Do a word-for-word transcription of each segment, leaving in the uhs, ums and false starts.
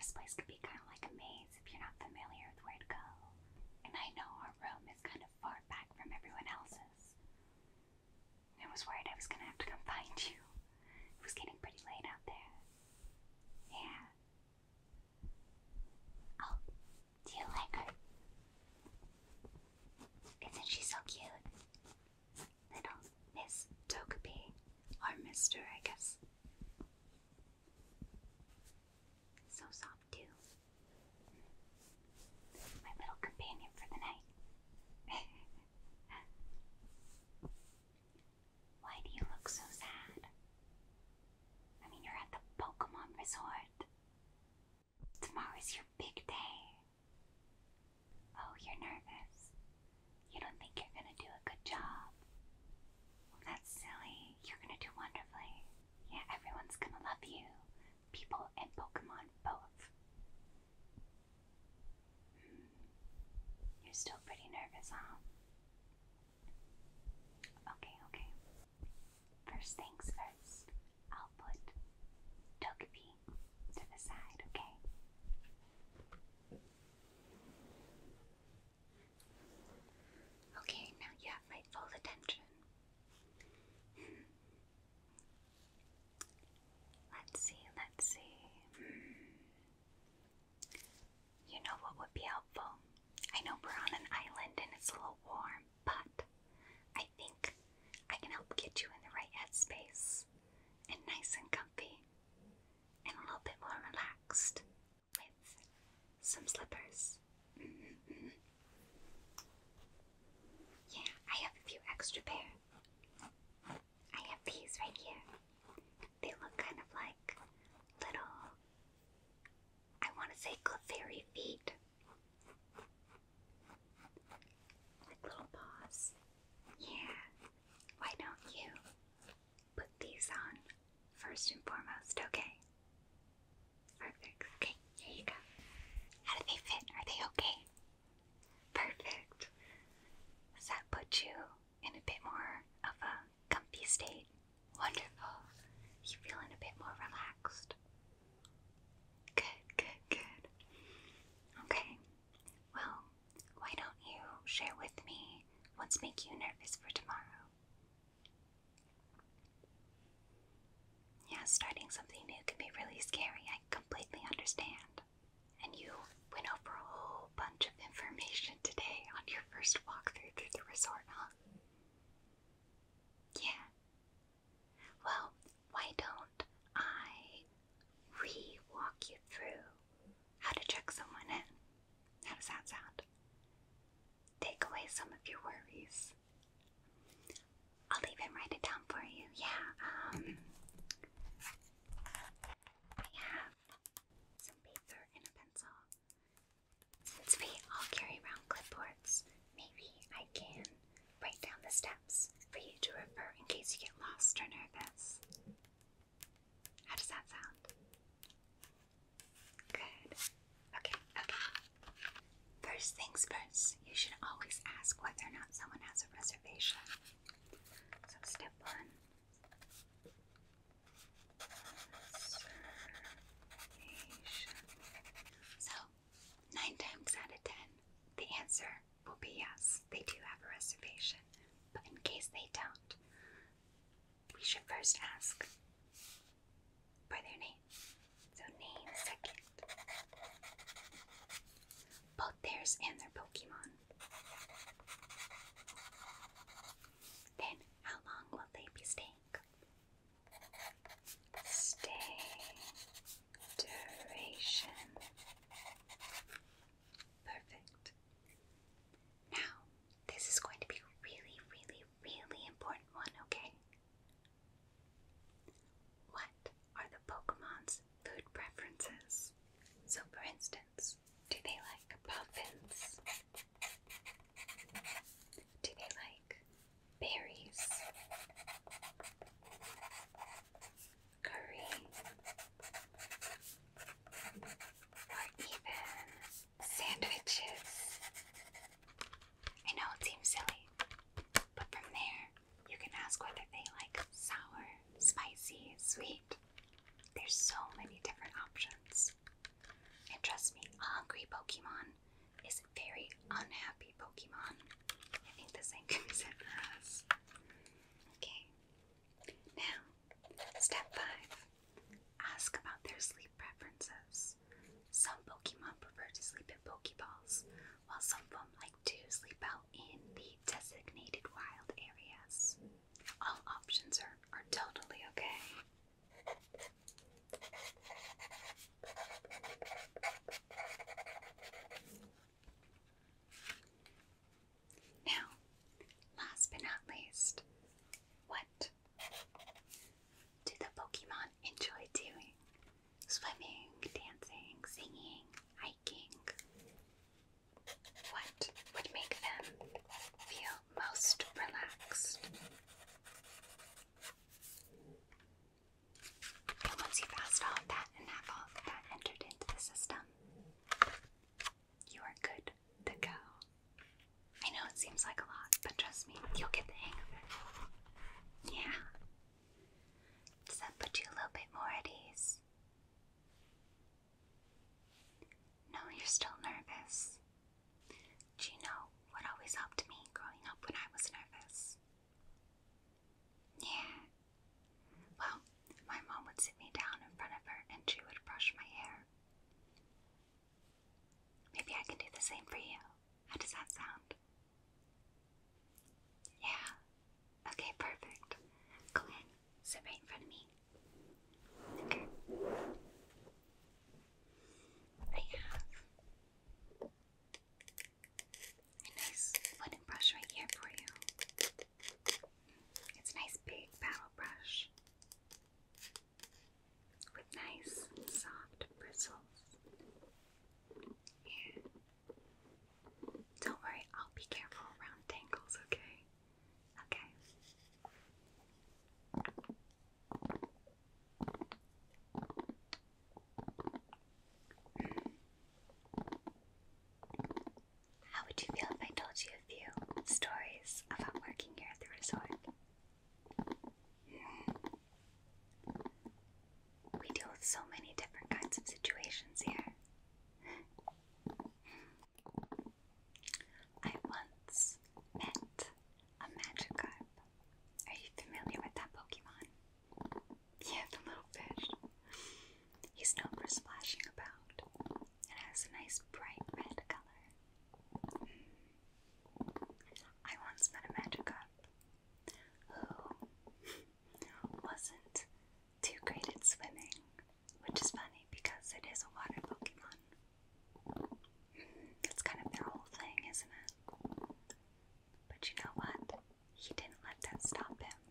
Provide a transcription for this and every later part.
this place could be kind of like a maze if you're not familiar with where to go. And I know our room is kind of far back from everyone else's. I was worried I was gonna have to come find you. It was getting pretty late out there. Yeah. Oh, do you like her? Isn't she so cute? Little Miss Togepi. Or Mister, I guess. So soft too. My little companion for the night. Why do you look so sad? I mean, you're at the Pokémon Resort. Tomorrow's your big day. Oh, you're nervous. You don't think you're gonna do a good job. Well, that's silly. You're gonna do wonderfully. Yeah, everyone's gonna love you. People and Pokemon both. Hmm. You're still pretty nervous, huh? Okay, okay. First things first, I'll put Togepi to the side, okay? Okay, now you have my full attention. Hmm. Let's see, let's see. Hmm. You know what would be helpful? I know we're on an island and it's a little warm, but I think I can help get you in the right headspace and nice and comfy and a little bit more relaxed with some slippers. Mm-hmm. Yeah, I have a few extra pair. I have these right here. They look kind of like little, I want to say Clefairy feet. Like little paws. Yeah. Why don't you put these on first and foremost, okay? Perfect. Okay, here you go. How do they fit? Are they okay? Perfect. Does that put you in a bit more of a comfy state? Wonderful. You feeling a bit more relaxed? Good, good, good. Okay. Well, why don't you share with me what's making you nervous for tomorrow? Yeah, starting something new can be really scary. I completely understand. And you went over a whole bunch of information today on your first walkthrough through the resort, huh? Yeah. Well, why don't I re-walk you through how to check someone in? How does that sound? Take away some of your worries. I'll even write it down for you. Yeah, um... I have some paper and a pencil. Since we all carry around clipboards, maybe I can write down the steps for you to refer in case you get lost or nervous. How does that sound? Good. Okay, okay. First things first, you should always ask whether or not someone has a reservation. So step one. So, nine times out of ten, the answer will be yes, they do have a reservation. But in case they don't, we should first ask for their name. So, name second. Both theirs and their Pokemon. Then, how long will they be staying? Stay duration. Perfect. Now, this is going to be a really, really, really important one, okay? What are the Pokemon's food preferences? So, for instance, do they like puffins? hungry Pokemon is a very unhappy Pokemon. I think the same can be said for us. Okay. Now, step five. Ask about their sleep preferences. Some Pokemon prefer to sleep in Pokeballs, while some of them like to sleep out in the designated wild areas. All options are, are totally okay. Now, last but not least, what do the Pokemon enjoy doing? Swimming, dancing, singing, hiking. What would make them feel most relaxed? And once you've asked all of that and have all of that entered into the system, you are good to go. I know it seems like a lot, but trust me, you'll get the hang of it. Yeah. Does that put you a little bit more at ease? No, you're still nervous. Do you know what always helped me growing up when I was nervous? Yeah. Well, my mom would sit me down in front of her and she would brush my hair. Maybe I can do the same for you. How does that sound? Yeah. Okay, perfect. Go in. Sit right in front of me. Okay. I have a nice wooden brush right here for you. It's a nice big paddle brush with nice soft bristles. And don't worry, I'll be careful around Tingles, okay? Okay. How would you feel if I told you a few stories about working here at the resort? We deal with so many different kinds of situations here. I once met a Magikarp. Are you familiar with that Pokemon? Yeah, the little fish. He's known for splashing about and has a nice bright red color. I once met a Magikarp who wasn't too great at swimming, which is funny because it is a water Pokemon. That's kind of their whole thing, isn't it? But you know what? He didn't let that stop him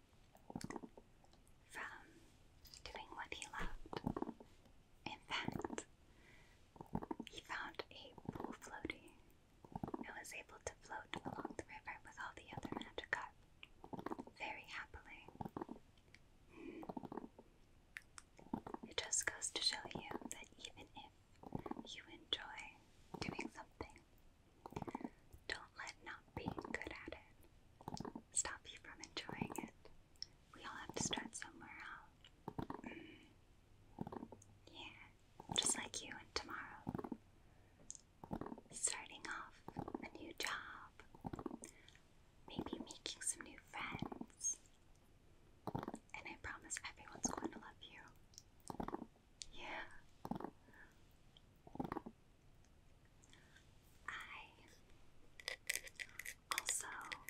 from doing what he loved. In fact, he found a pool floaty and was able to float along the river with all the other Magikarp very happily. It just goes to show you that even if you enjoy doing something, don't let not being good at it stop you from enjoying it. We all have to start somewhere else. Yeah, just like you and tomorrow. Starting off a new job, maybe making some new friends, and I promise everyone's going to love you. Yeah. I also,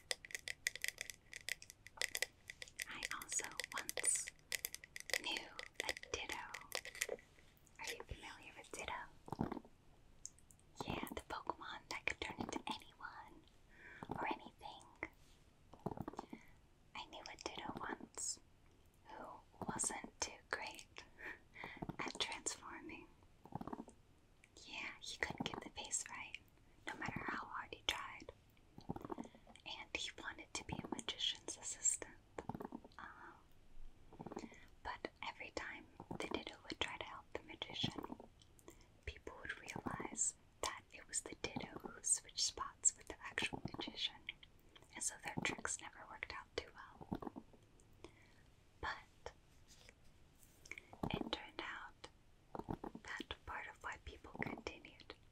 I also once knew a Ditto. Are you familiar with Ditto? Yeah, the Pokemon that could turn into anyone or anything. I knew a Ditto once who wasn't too great at transforming. Yeah, he couldn't get the face right, no matter how hard he tried. And he wanted to be a magician's assistant. Uh, but every time the Ditto would try to help the magician, people would realize that it was the Ditto who switched spots with the actual magician, and so their tricks never worked out too well. But it turned out that part of why people continued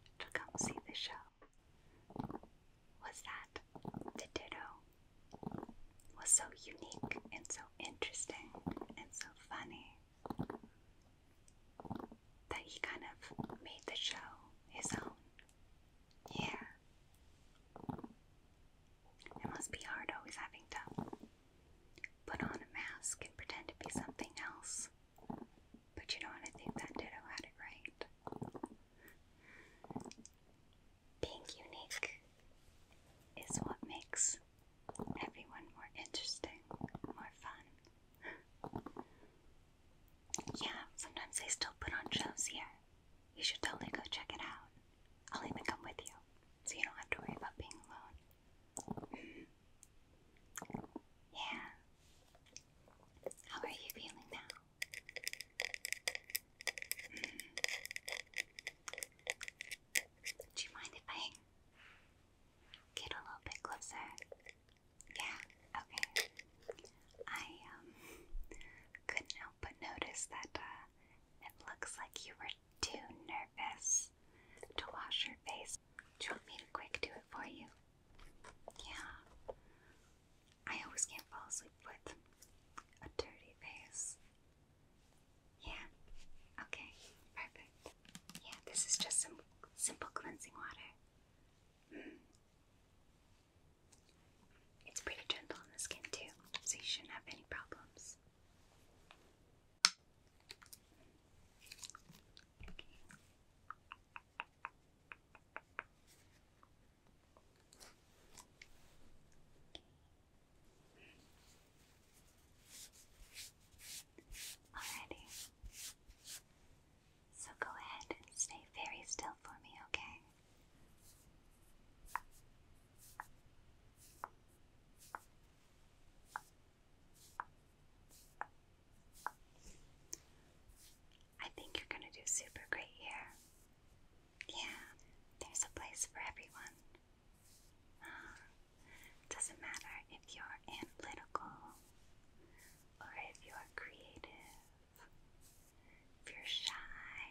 is for everyone. Uh, doesn't matter if you're analytical or if you're creative, if you're shy,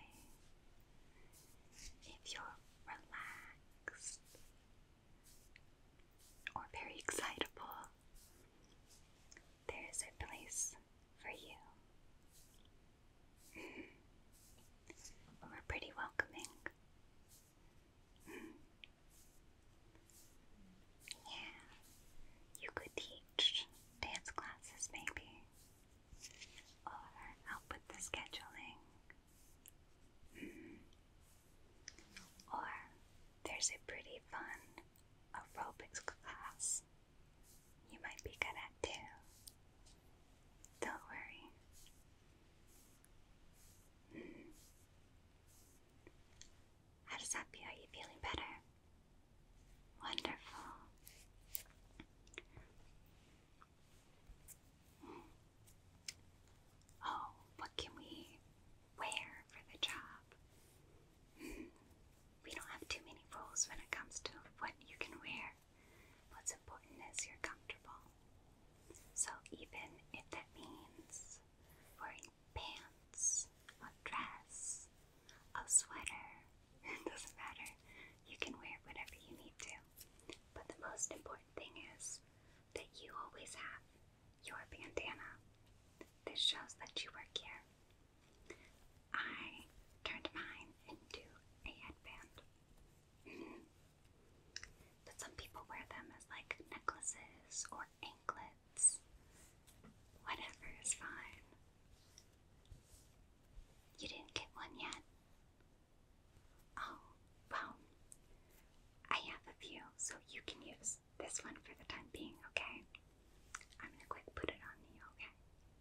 if you're relaxed, or very excitable, there is a place for you. We're pretty welcoming. Yeah, you could teach dance classes maybe, or help with the scheduling. Or there's a pretty fun aerobics class you might be good at too. Don't worry. How does that feel? Are you feeling better? Wonderful. Oh, what can we wear for the job? We don't have too many rules when it comes to what you can wear. What's important is you're comfortable. So even if that means wearing pants, a dress, a sweater, it doesn't matter. You can wear whatever you need to. But the most important thing is that you always have your bandana. This shows that you work here. I turned mine into a headband. Mm. But some people wear them as like necklaces or anklets. Whatever is fine. You didn't get one yet? Oh, well, I have a few, so you can use this one for the time being, okay? I'm gonna quick put it on you, okay?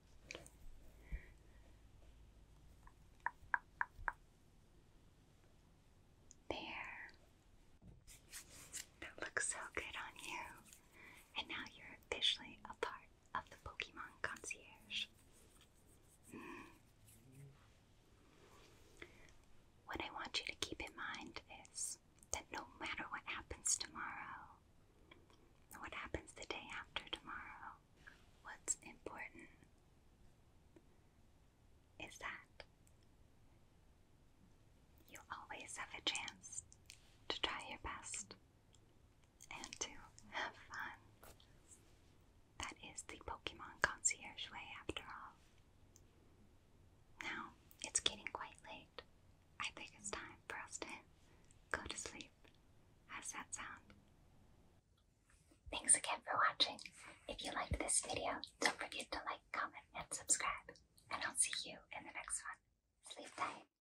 There. That looks so good on you. And now you're officially a part of the Pokémon Concierge. Mm. What I want you to keep in mind is that no matter what happens tomorrow, or what happens the day after tomorrow, what's important is that you always have a chance to try your best and to have fun. That is the Pokémon Concierge way after all. Now, it's getting quite late. I think it's time for us to go to sleep. How's that sound? Thanks again for watching. If you liked this video, don't forget to like, comment, and subscribe. And I'll see you in the next one. Sleep tight.